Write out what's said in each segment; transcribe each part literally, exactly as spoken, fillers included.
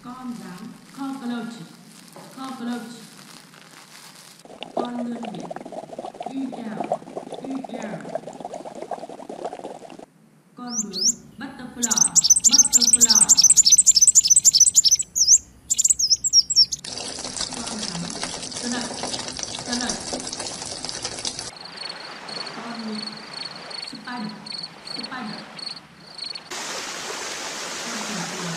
Con rắn cockroach, cockroach. Con lươn biển ưu eo, ưu eo. Con bướm butterfly, butterfly. Con rắn snake, snake. Con mịt spider, spider. Con chuồn chuồn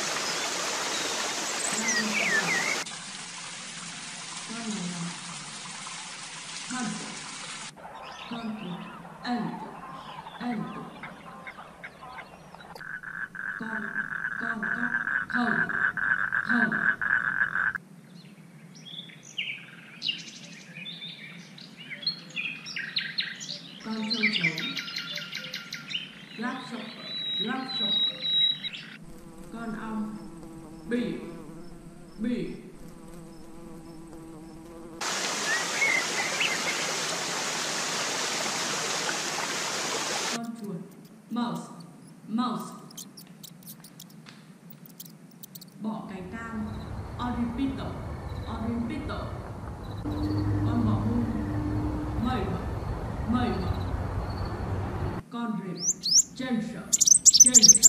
con mèo hunt, hunt, ant, ant. Con con cóc thầu, thầu. Con châu chấu grasshopper, grasshopper. Con ong bee, bee. Con chuột mouse, mouse. Bọ cánh cam oripito, oripito. Con bọ hung maybug, maybug. Con rệp chinch, chinch.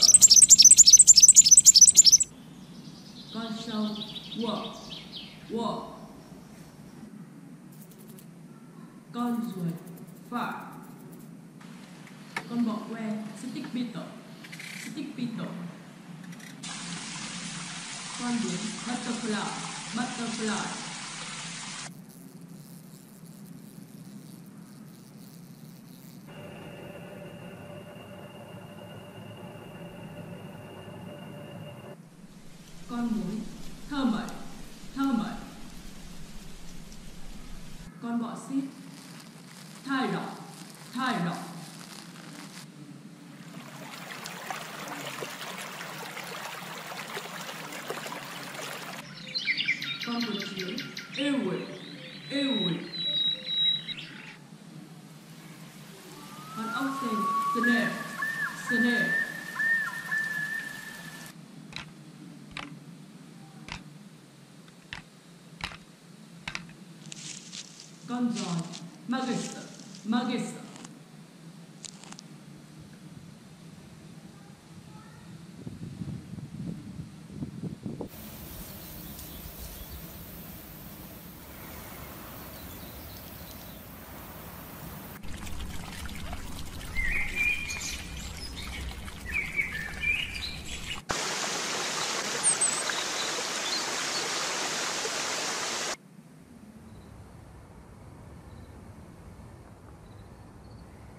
Con sâu wolf, wolf. Con ruồi far. Con bọ que stick beetle, stick beetle. Con bướm butterfly, butterfly. Con muỗi termite, termite. Con bọ xít tidal, tidal. Con vượt chiếu earwig, earwig. Con ốc sên snail, snail. Con giòi maggots, maggots.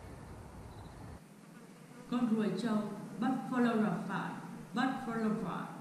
Con ruồi trâu buffalo fly, buffalo fly.